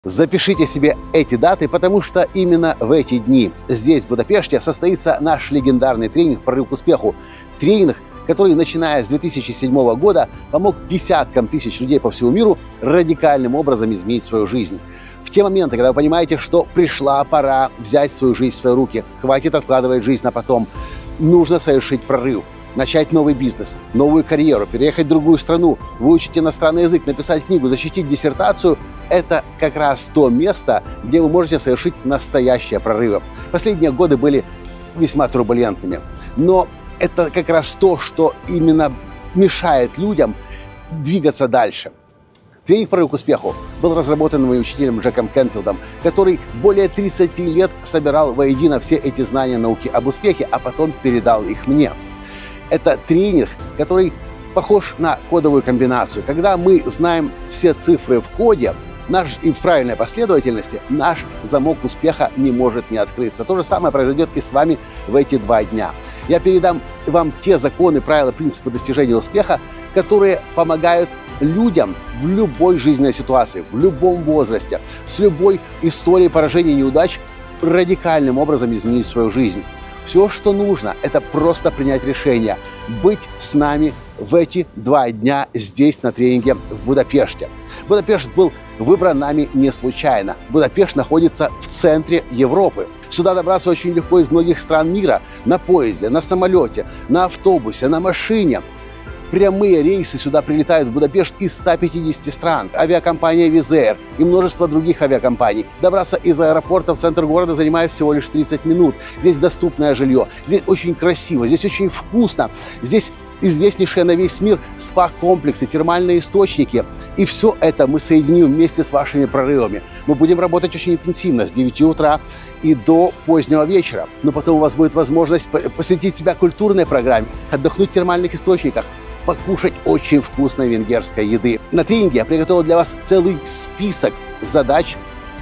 Запишите себе эти даты, потому что именно в эти дни здесь, в Будапеште, состоится наш легендарный тренинг «Прорыв к успеху». Тренинг, который, начиная с 2007 года, помог десяткам тысяч людей по всему миру радикальным образом изменить свою жизнь. В те моменты, когда вы понимаете, что пришла пора взять свою жизнь в свои руки, хватит откладывать жизнь на потом, нужно совершить прорыв. Начать новый бизнес, новую карьеру, переехать в другую страну, выучить иностранный язык, написать книгу, защитить диссертацию – это как раз то место, где вы можете совершить настоящие прорывы. Последние годы были весьма турбулентными, но это как раз то, что именно мешает людям двигаться дальше. Тренинг «Прорыв к успеху» был разработан моим учителем Джеком Кенфилдом, который более 30 лет собирал воедино все эти знания науки об успехе, а потом передал их мне. Это тренинг, который похож на кодовую комбинацию. Когда мы знаем все цифры в коде и в правильной последовательности, наш замок успеха не может не открыться. То же самое произойдет и с вами в эти 2 дня. Я передам вам те законы, правила, принципы достижения успеха, которые помогают людям в любой жизненной ситуации, в любом возрасте, с любой историей поражений и неудач радикальным образом изменить свою жизнь. Все, что нужно, это просто принять решение быть с нами в эти 2 дня здесь, на тренинге в Будапеште. Будапешт был выбран нами не случайно. Будапешт находится в центре Европы. Сюда добраться очень легко из многих стран мира. На поезде, на самолете, на автобусе, на машине. Прямые рейсы сюда прилетают в Будапешт из 150 стран. Авиакомпания Wizz Air и множество других авиакомпаний. Добраться из аэропорта в центр города занимает всего лишь 30 минут. Здесь доступное жилье, здесь очень красиво, здесь очень вкусно. Здесь известнейшие на весь мир спа-комплексы, термальные источники. И все это мы соединим вместе с вашими прорывами. Мы будем работать очень интенсивно с 9 утра и до позднего вечера. Но потом у вас будет возможность посвятить себя культурной программе, отдохнуть в термальных источниках, покушать очень вкусной венгерской еды. На тренинге я приготовил для вас целый список задач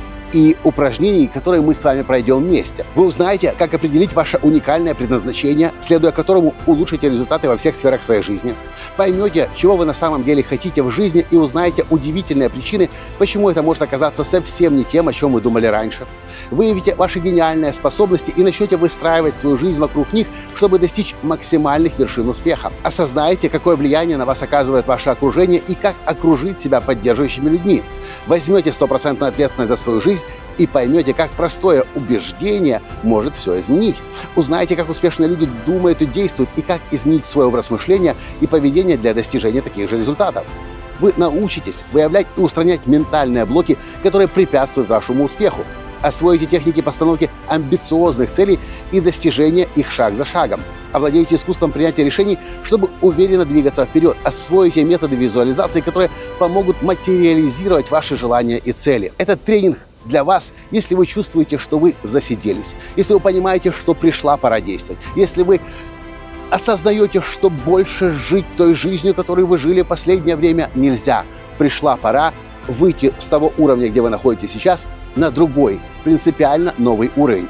и упражнений, которые мы с вами пройдем вместе. Вы узнаете, как определить ваше уникальное предназначение, следуя которому улучшите результаты во всех сферах своей жизни. Поймете, чего вы на самом деле хотите в жизни, и узнаете удивительные причины, почему это может оказаться совсем не тем, о чем вы думали раньше. Выявите ваши гениальные способности и начнете выстраивать свою жизнь вокруг них, чтобы достичь максимальных вершин успеха. Осознаете, какое влияние на вас оказывает ваше окружение и как окружить себя поддерживающими людьми. Возьмете 100% ответственность за свою жизнь и поймете, как простое убеждение может все изменить. Узнаете, как успешные люди думают и действуют, и как изменить свой образ мышления и поведения для достижения таких же результатов. Вы научитесь выявлять и устранять ментальные блоки, которые препятствуют вашему успеху. Освоите техники постановки амбициозных целей и достижения их шаг за шагом. Овладеете искусством принятия решений, чтобы уверенно двигаться вперед. Освоите методы визуализации, которые помогут материализировать ваши желания и цели. Этот тренинг для вас, если вы чувствуете, что вы засиделись, если вы понимаете, что пришла пора действовать, если вы осознаете, что больше жить той жизнью, которой вы жили последнее время, нельзя. Пришла пора выйти с того уровня, где вы находитесь сейчас, на другой, принципиально новый уровень.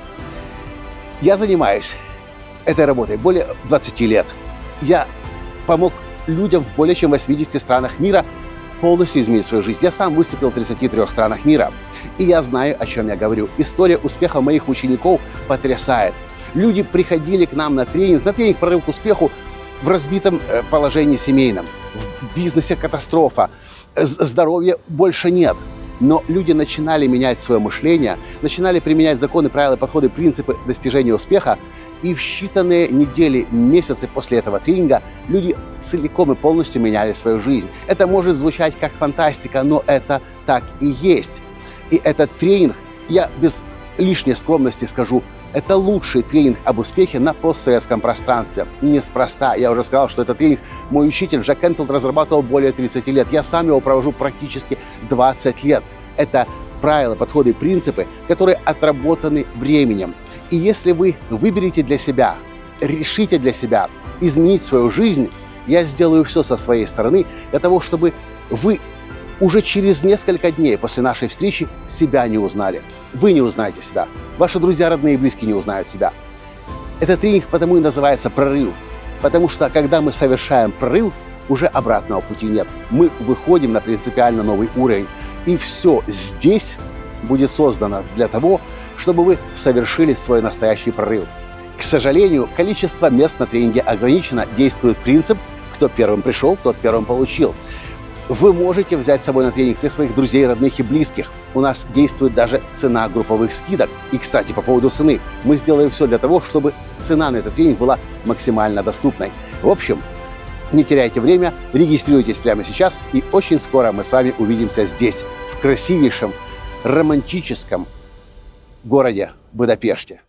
Я занимаюсь этой работой более 20 лет. Я помог людям в более чем 80 странах мира полностью изменить свою жизнь. Я сам выступил в 33 странах мира. И я знаю, о чем я говорю. История успеха моих учеников потрясает. Люди приходили к нам на тренинг «Прорыв к успеху» в разбитом положении семейном. В бизнесе катастрофа. Здоровья больше нет. Но люди начинали менять свое мышление, начинали применять законы, правила, подходы, принципы достижения успеха. И в считанные недели, месяцы после этого тренинга люди целиком и полностью меняли свою жизнь. Это может звучать как фантастика, но это так и есть. И этот тренинг, я без лишней скромности скажу, это лучший тренинг об успехе на постсоветском пространстве. Неспроста. Я уже сказал, что этот тренинг мой учитель Джек Кенфилд разрабатывал более 30 лет. Я сам его провожу практически 20 лет. Это правила, подходы и принципы, которые отработаны временем. И если вы выберете для себя, решите для себя изменить свою жизнь, я сделаю все со своей стороны для того, чтобы вы уже через несколько дней после нашей встречи себя не узнали. Вы не узнаете себя. Ваши друзья, родные и близкие не узнают себя. Этот тренинг потому и называется «Прорыв». Потому что, когда мы совершаем прорыв, уже обратного пути нет. Мы выходим на принципиально новый уровень. И все здесь будет создана для того, чтобы вы совершили свой настоящий прорыв. К сожалению, количество мест на тренинге ограничено. Действует принцип «кто первым пришел, тот первым получил». Вы можете взять с собой на тренинг всех своих друзей, родных и близких. У нас действует даже цена групповых скидок. И, кстати, по поводу цены. Мы сделаем все для того, чтобы цена на этот тренинг была максимально доступной. В общем, не теряйте время, регистрируйтесь прямо сейчас, и очень скоро мы с вами увидимся здесь, в красивейшем, романтическом городе Будапеште.